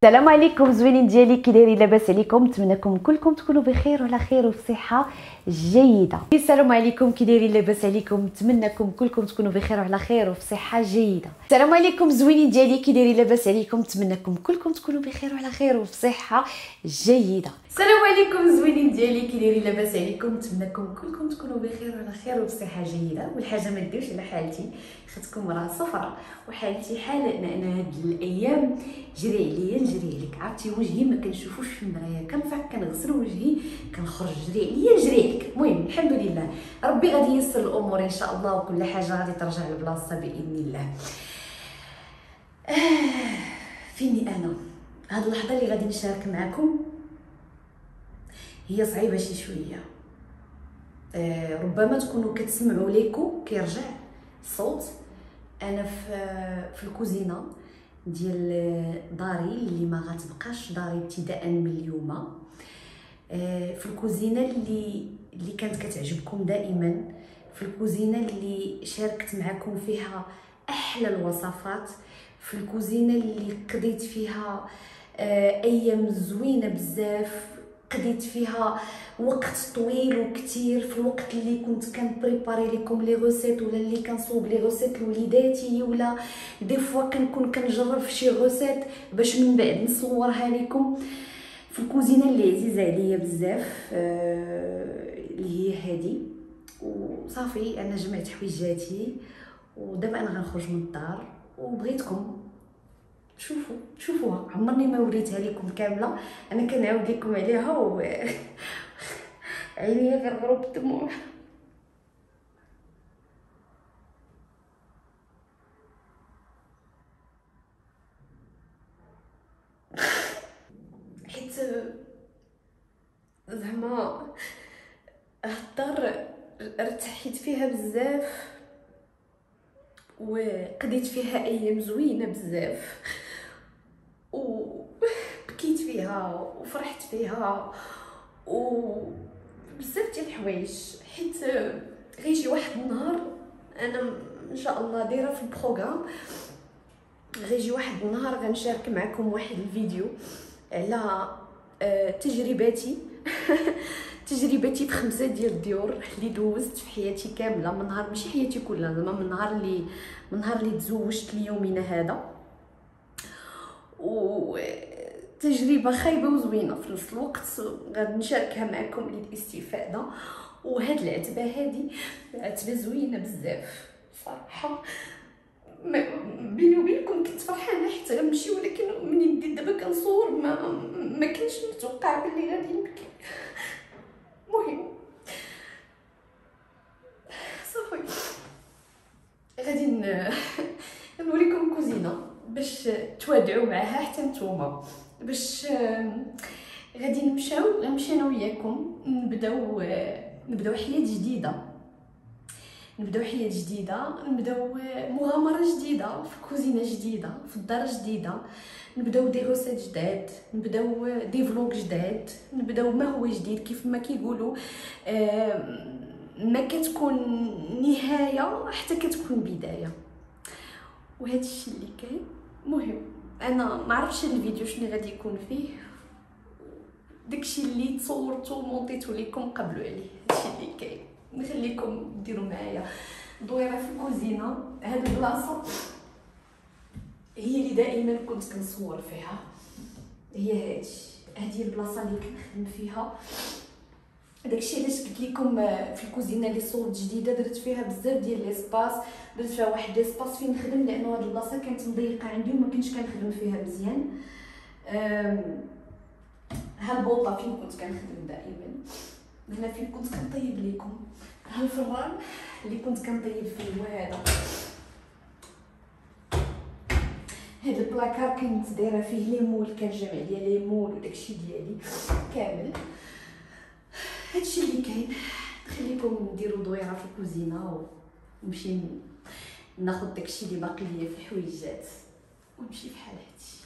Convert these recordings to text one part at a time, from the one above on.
السلام عليكم زوينين ديالي، كي دايرين؟ لاباس عليكم؟ نتمنىكم كلكم تكونوا بخير وعلى خير وفي صحه جيده. السلام عليكم، كي دايرين؟ لاباس عليكم؟ نتمنىكم كلكم تكونوا بخير وعلى خير وفي صحه جيده. السلام عليكم زوينين ديالي، كي دايرين؟ لاباس عليكم؟ نتمنىكم كلكم تكونوا بخير وعلى خير وفي صحه جيده. السلام عليكم زوينين ديالي، كي دايرين؟ لاباس عليكم؟ نتمنىكم كلكم تكونوا بخير وعلى خير وفي صحه جيده. والحاجه ما ديرش على حالتي، خدتكم راه صفرة وحالتي حال ان هاد الايام جري عليا نجري عليك. عرفتي وجهي ما كنشوفوش في المرايه، كنفيق كنغسل وجهي كنخرج جري عليا نجري عليك. المهم الحمد لله ربي غادي ييسر الامور ان شاء الله، وكل حاجه غادي ترجع لبلاصتها باذن الله. فيني انا هاد اللحظه اللي غادي نشارك معكم هي صعيبه شي شويه. ربما تكونوا كتسمعوا ليكو كيرجع الصوت. انا في الكوزينه ديال داري اللي ما غتبقاش داري ابتداء من اليوم. في الكوزينه اللي كانت كتعجبكم دائما، في الكوزينه اللي شاركت معكم فيها احلى الوصفات، في الكوزينه اللي قضيت فيها ايام زوينه بزاف، قضيت فيها وقت طويل وكثير. في الوقت اللي كنت كنبريباري لكم لي غوسيت، ولا اللي كنصوب لي غوسيت لوليداتي، ولا دي فوا كنكون كنجرب في شي غوسيت باش من بعد نصورها لكم. في الكوزينه اللي عزيزه عليا بزاف اللي هي هذه. وصافي انا جمعت حويجاتي ودابا انا غنخرج من الدار، وبغيتكم شوفوها. عمرني ما وريتها لكم كامله، انا كنعاود لكم عليها و عينيا غرغروا بالدموع. حيت زعما الدار ارتحيت فيها بزاف وقضيت فيها ايام زوينه بزاف، وبكيت فيها وفرحت فيها وبزاف ديال الحوايج. حيت غيجي واحد النهار، انا ان شاء الله دايره في البروغرام، غيجي واحد النهار غنشارك معكم واحد الفيديو على تجربتي تجربتي في 5 ديال الديور اللي دوزت في حياتي كامله، من نهار ماشي حياتي كلها، زعما من نهار اللي تزوجت ليومنا هذا. وتجربه خايبه وزوينه في نفس الوقت، غادي نشاركها معكم للاستفاده. وهاد العتبه هذه عتبه زوينه بزاف صراحه. بيني وبينكم كنت فرحانه حتى غنمشي، ولكن منين بديت دابا كنصور ما كنتش متوقعه بلي غادي نبكي. المهم صافي غادي نوريكم الكوزينه باش توادعوا معها حتى نتوما، باش غادي نمشي انا وياكم نبداو حياه جديده، نبداو مغامره جديده في كوزينه جديده في الدار جديده، نبداو دي غوسيت جداد، نبداو دي فلوق جداد، نبداو ما هو جديد كيف ما كيقولوا. ما كتكون نهايه حتى كتكون بدايه، وهذا الشيء اللي كاين. المهم انا ما عرفتش الفيديو شنو غادي يكون فيه، داكشي اللي تصورته ومونطيته لكم قبلوا عليه. هادشي اللي كاين، نخليكم ديروا معايا دويره في الكوزينه. هاد البلاصه هي اللي دائما كنت كنصور فيها، هي هذه البلاصه اللي كنخدم فيها. داكشي علاش قلت لكم في الكوزينه اللي صورت جديده درت فيها بزاف ديال ليسباس، درت فيها واحد ليسباس فين نخدم، لانه هاد البلاصه كانت مضيقه عندي وما كنتش كنخدم فيها مزيان. ها البوطه فين كنت كنخدم دائما، هنا فين كنت كنطيب لكم، ها الفران اللي كنت كنطيب فيه، وهذا هاد البلاكار كنت دايره فيه ليمول، كنجمع ليا ليمول وداكشي ديالي كامل. هادشي اللي كاين. نخليكم نديروا دويره في الكوزينه ونمشي ناخذ داكشي اللي باقي ليا في الحويجات ونمشي بحال هادشي.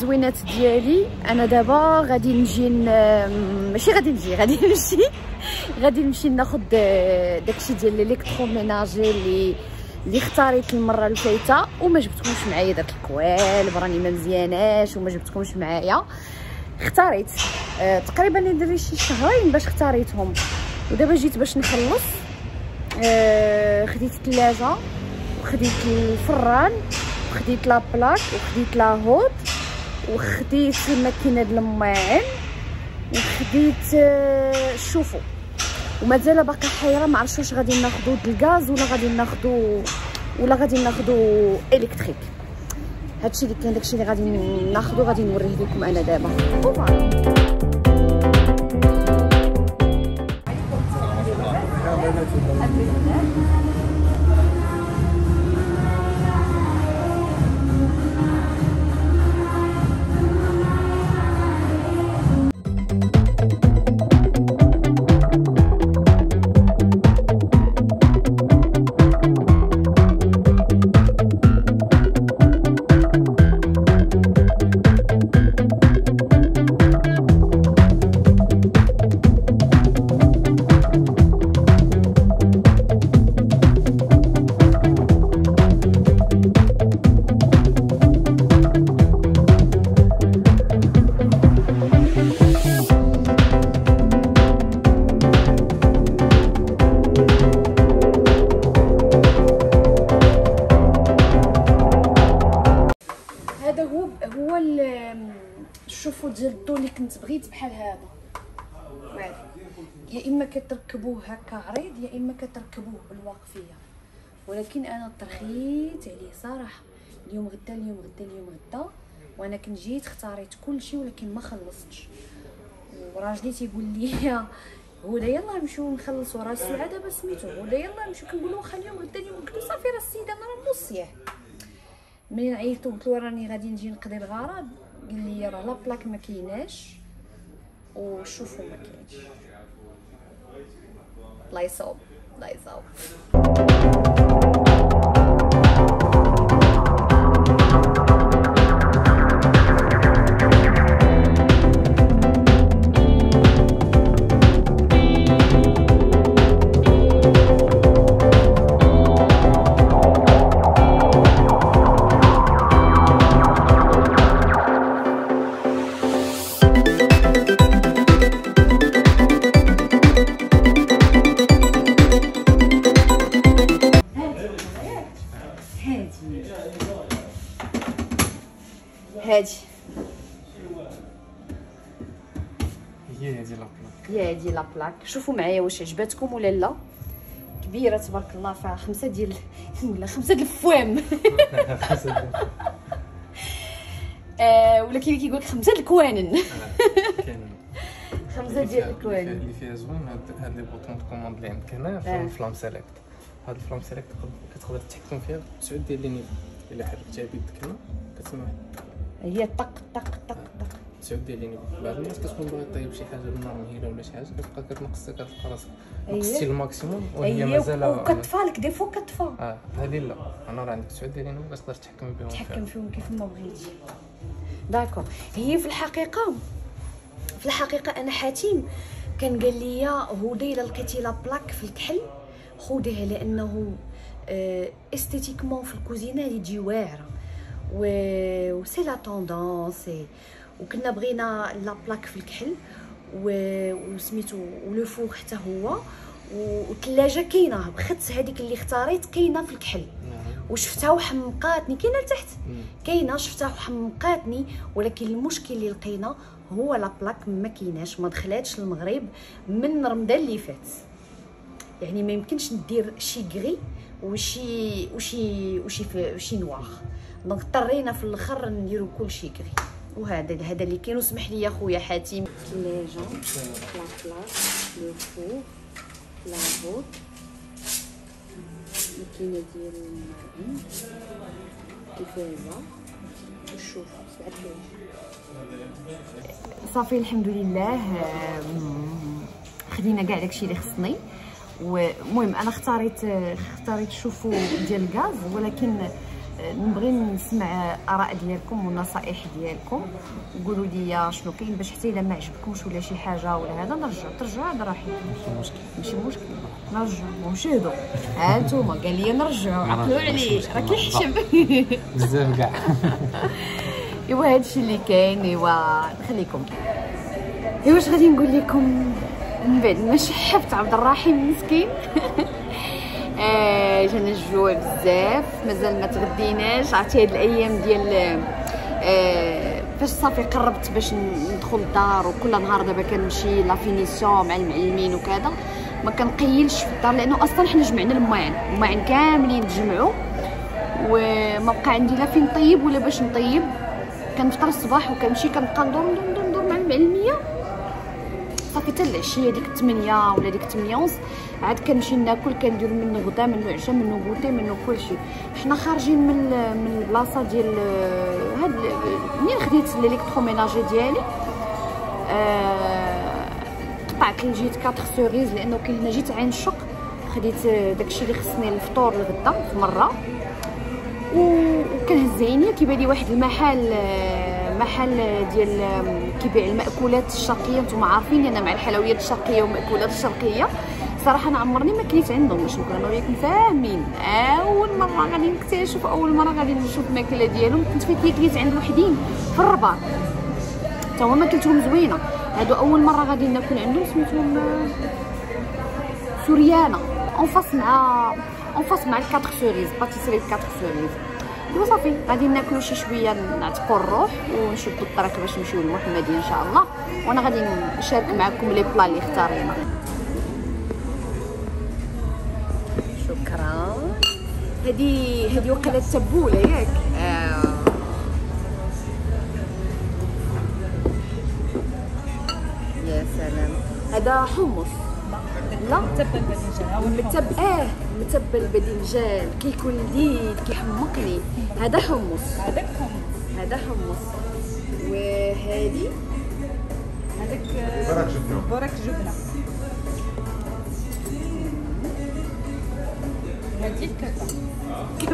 المكونات ديالي. انا دابا غادي نجي ماشي غادي نجي غادي نمشي ناخذ داكشي ديال الالكتروميناجي اللي اختاريت المره اللي فايته وما جبتكمش معايا. داك الكوالب راني ما مزياناش وما جبتكمش معايا. اختاريت تقريبا ندير شي شهرين باش اختاريتهم، ودابا جيت باش نخلص. خديت الثلاجه وخديت الفران وخديت لا بلاك وخديت لا هوت وخديت الماكينه ديال الماعن وخديت شوفوا، ومازال باقا حيره ما عرفتش واش غادي ناخذوا الغاز ولا غادي ناخذوا الكتريك. هادشي اللي كاين، داكشي اللي غادي ناخذوا غادي نوريه لكم انا دابا. هو الشوفو ديال الضو اللي كنت بغيت بحال هذا. يا اما كتركبوه هكا عريض يا اما كتركبوه بالواقفيه، ولكن انا ترخيت عليه صراحه. اليوم غدا وانا كنت جيت اختاريت كل شيء ولكن ما خلصتش. وراجلي تيقول لي هدى يلاه نمشيو نخلصوا راه الساعه دابا سميتو هدى يلاه نمشيو. كنقول له واخا اليوم غدا قلت له صافي راه السيده انا راه موصيه. منين عيطت قلت له راني غادي نجي نقضي الغرض، قال لي راه لا بلاك ما كايناش وشوفوا ما كاينش. الله يصاوب. هادي هي هادي لا بلاك. شوفوا معايا واش عجباتكم ولا لا. كبيره تبارك الله، فيها 5 ديال ولا 5 د الفوام. ولا كاين كيقول 5 د الكوانن. 5 ديال الكوانن اللي فيها زوين. هاد لي بوطون دو كوموند اللي عندك هنا في الفلام سيليكت. هاد الفلام سيليكت كتقدر تحكم فيها 9 ديال لي نيفو. الا حركتيها بيدك هنا كتسمع هي طق طق طق طق 9 ديال لي نيفو. بعض الناس كتكون باغا طيب شي حاجه بالنار مهيله ولا شي حاجه كتبقى كتنقصها، كتلقى راسك نقصتي الماكسيموم وهي مازال وكتطفى لك دي فوا كتطفى. هذه لا، انا راه عندك 9 ديال لي نيفو كتقدر تحكم فيهم كيف ما بغيتي. داكور. هي في الحقيقه انا حاتم كان قال لي هدى الا لقيتي لا بلاك في الكحل خذيها، لانه استيتيكمون في الكوزينه اللي تجي واعره و سي لا طوندونس. وكنا بغينا لا بلاك في الكحل وسميتو ولو فور حتى هو، والثلاجه كاينه بخت هذيك اللي اختاريت كاينه في الكحل. وشفتها وحمقاتني كاينه لتحت كاينه، شفتها وحمقاتني. ولكن المشكل اللي لقينا هو لا بلاك ما كايناش، ما دخلاتش المغرب من رمضان اللي فات. يعني ما يمكنش ندير شي غري وشي نوار. دونك اضطرينا في الاخر نديرو كلشي غري. وهذا اللي كاين. وسمح لي يا خويا حاتم. الثلاجه، لا بلاك، لو فور، لا هوت، الماكينه ديال الماعن، التلفازه والشوف 7 صافي الحمد لله. خدينا كاع داكشي اللي خصني. والمهم انا اختاريت شوفو ديال الغاز، ولكن نبغي نسمع اراء ديالكم والنصائح ديالكم، قولوا لي شنو كاين باش حتى الا ما عجبكمش ولا شي حاجه ولا هذا ترجع هذا راه ماشي مشكل نرجع ونشهدوا. ها انتوما قال لي نرجعوا، عقلوا عليه راه كيحشم بزاف كاع. ايوا هادشي اللي كاين. ايوا نخليكم. ايوا واش غادي نقول لكم من بعد ما شحبت عبد الرحيم مسكين. جانا الجوع بزاف، مازال ما تغديناش. عرفتي هاد الايام ديال فاش صافي قربت باش ندخل الدار، وكل نهار دابا كنمشي لا فينيسيون مع المعلمين وكذا، ما كنقيلش في الدار لانه اصلا حنا جمعنا الماعن كاملين تجمعوا، وما بقى عندي لا فين نطيب ولا باش نطيب. كنفطر الصباح وكنمشي كنبقى ندور مع المعلميه صافي حتى العشيه ديك 8 ولا ديك 8 ونص عاد كنمشي ناكل، كندير منه غدا منه عشاء منه كوتي منه كلشي. حنا خارجين من البلاصه ديال هاد منين خديت الالكتروميناجي ديالي، قطعت لجيت 4 سوريز لانه كاين هنا جيت عين الشق، خديت داكشي اللي خصني الفطور الغدا في مره. وكنهز عينيا كيبان لي واحد محل ديال كيبيع المأكولات الشرقيه. نتوما عارفين انا مع الحلويات الشرقيه والمأكولات الشرقيه صراحه انا عمرني ما كليت عندهم، باش نكون انا وياكم فاهمين. اول مره غادي نكتشف، اول مره غادي نشوف الماكله ديالهم. كنت فايت كليت عند وحدين في الرباط تا هما كلتهم زوينه. هادو اول مره غادي ناكل عندهم، سميتهم سوريانه اون فاس مع 4 سوريز باتيسري 4 سوريز. ايوا صافي غادي ناكلوا شي شويه نعتقوا الروح ونشدوا الطريق باش نمشيو للمحمديه ان شاء الله. وانا غادي نشارك معكم لي بلا اللي اختارينا. شكرا. هذه وقيله التبوله ياك. يا سلام. هذا حمص لا متبل باذنجان. متبل باذنجان كيكون لذيذ كيحمقني. هذا حمص. وهذه هذاك برك جبنه. هذه الكبه.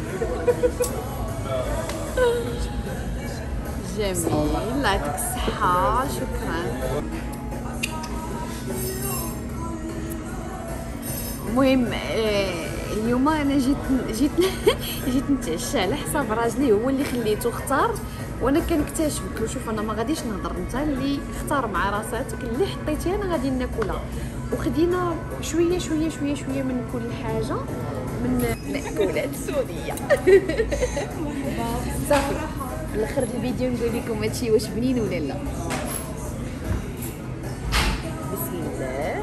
جميل، الله يعطيك الصحه. شكرا. المهم اليوم انا جيت نتعشى على حساب راجلي، هو اللي خليته اختار وانا كنكتشف. قلت له شوف انا ما غاديش نهضر، انت اللي اختار مع راساتك، اللي حطيتيها انا غادي ناكلها. وخدينا شويه شويه شويه شويه من كل حاجه من المأكولات السوريه. صافي في الاخر الفيديو نقول لكم هادشي واش بنين ولا لا. بسم الله.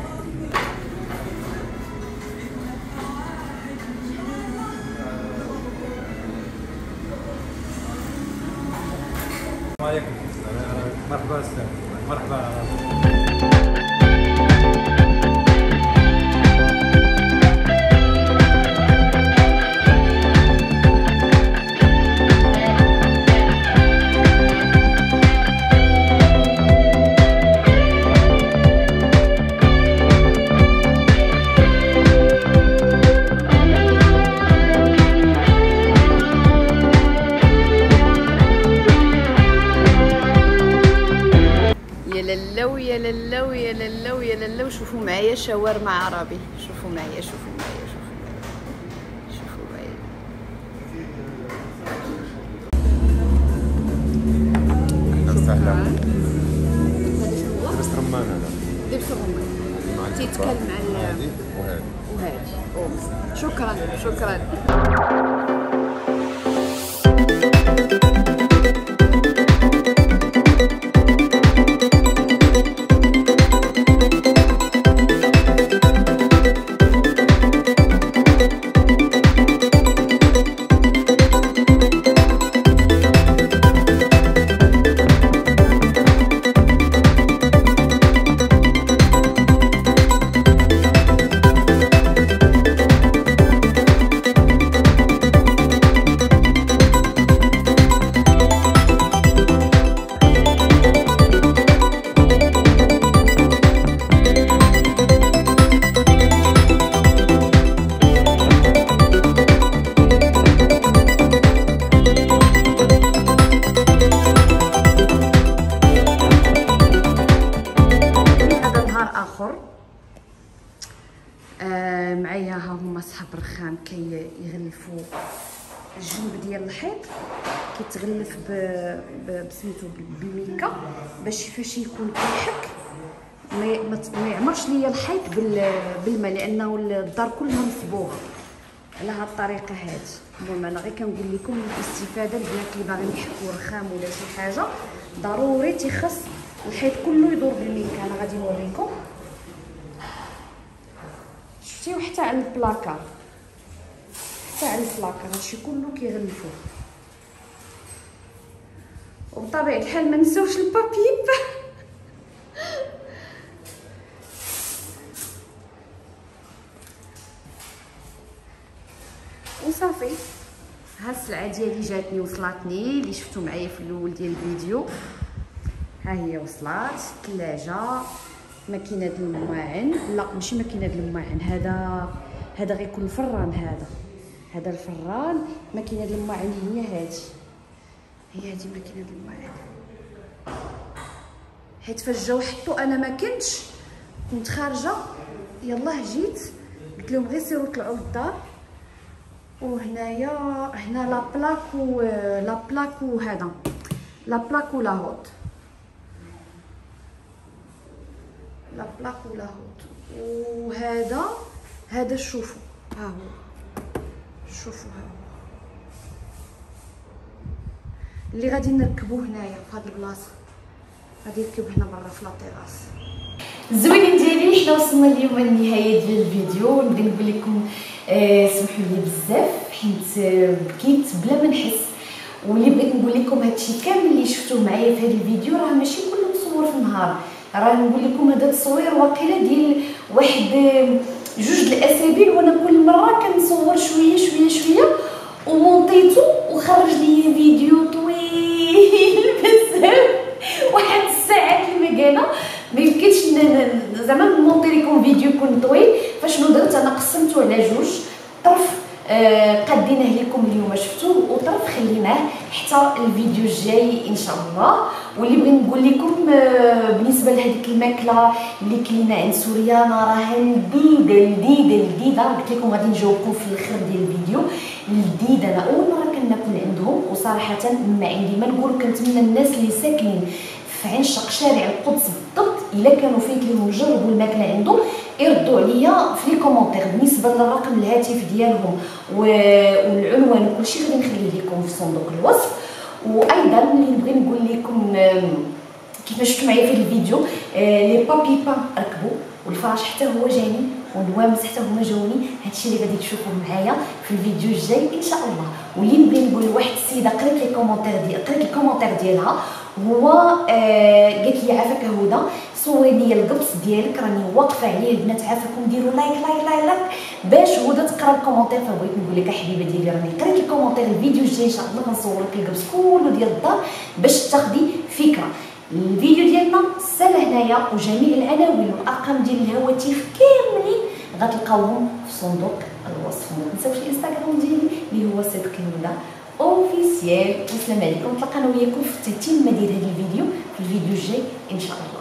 عليكم. مرحبا استاذ. مرحبا. يا للو شوفوا معايا شاورما عربي. شوفوا معايا. سهلا. دبس رمان. هذا دبس رمان تيتكلم مع وهذه. شكرا. معايا ها هما صحاب الرخام كيغلفوا الجنب ديال الحيط، كيتغلف بسميتو بالميكا باش فاش يكون كيحك ما يعمرش ليا الحيط بالماء، لانه الدار كلها مصبوغه على هاد الطريقه هادي. المهم انا غير كنقول لكم الاستفاده البنات اللي باغيين يحكوا رخام ولا شي حاجه ضروري تيخص الحيط كله يدور بالميكا. انا غادي نوريكم، شفتيو حتى على البلاكار، حتى على البلاكار هادشي كله كيغلفوه. وبطبيعه الحال ما نساوش البابيب وصافي. ها السلعه ديالي جاتني وصلاتني اللي شفتو معايا في الاول ديال الفيديو، ها هي وصلات. ثلاجه، ماكينه الماعن، لا ماشي ماكينه الماعن، هذا غيكون الفران، هذا الفران. ماكينه الماعن هي هذه ماكينه الماعن، حيت فاش جاو حطوا انا ما كنت خارجه، يلاه جيت قلت لهم غير سيروا طلعوا للدار. وهنايا هنا لا بلاك وهذا لا بلاك ولاهوت، لا بلاك ولاهوت. وهذا شوفوا، ها هو شوفوا، ها هو اللي غادي نركبوه هنايا في هاد البلاصه، غادي يركب هنا برا في لاطيراس. الزوينين ديالي حنا وصلنا اليوم للنهايه ديال الفيديو. نبغي نقول لكم سمحوا لي بزاف حيت بكيت بلا ما نحس، واللي بغيت نقول لكم هادشي كامل اللي شفتوه معايا في هذا الفيديو راه ماشي كله مصور في النهار، راه نقول لكم هذا التصوير واقيلا ديال واحد 2 الاسابيع، وانا كل مره كنصور شويه ومونطيتو وخرج لي فيديو طويل بزاف، واحد الساعات المكانه ما يمكنش زعما نمونطي لكم فيديو يكون طويل. فشنو درت انا؟ قسمته على 2 طرف، قديناه لكم اليوم شفتوه، وطرف خليناه حتى الفيديو الجاي ان شاء الله. واللي بغيت نقول لكم بالنسبه لهذيك الماكله اللي كاينه عند سوريانا راها لذيذه، قلت لكم غادي نجاوبكم في الاخر ديال الفيديو. لذيذه، انا اول مره كناكل عندهم، وصراحه ما عندي ما نقول. كنتمنى الناس اللي ساكنين في عين شق شارع القدس بالضبط الا كانوا فايت لهم يجربوا الماكله عندهم يردوا عليا في لي كومونتير. بالنسبه للرقم الهاتف ديالهم والعنوان وكلشي غادي نخليه لكم في صندوق الوصف. وايضا اللي نبغي نقول لكم كيفاش شفتوا معايا في الفيديو، لي بابي بان ركبوا، والفراش حتى هو جاني، والنوامس حتى هما جاوني. هادشي اللي غادي تشوفوه معايا في الفيديو الجاي ان شاء الله. واللي نبغي نقول لواحد السيده قريت الكومونتير ديالها، هو قالت لي عافاك هدى صوري لي القبص ديالك راني واقفه عليه. البنات عافاكم ديروا لايك باش هدى تقرا الكومونتير. فبغيت نقول لك حبيبه ديالي راني قريت الكومونتير. الفيديو الجاي ان شاء الله غنصور لك القبص كله ديال الدار باش تاخدي فكره. الفيديو ديالنا سال هنايا، وجميع العناوين والارقام ديال الهواتف كاملين غتلقاوهم في صندوق الوصف. ما تنساوش الانستغرام ديالي اللي هو صدق الهدى اوفيسيال. والسلام عليكم، نتلاقى انا وياكم في التتمه ديال هذا الفيديو في الفيديو الجاي ان شاء الله.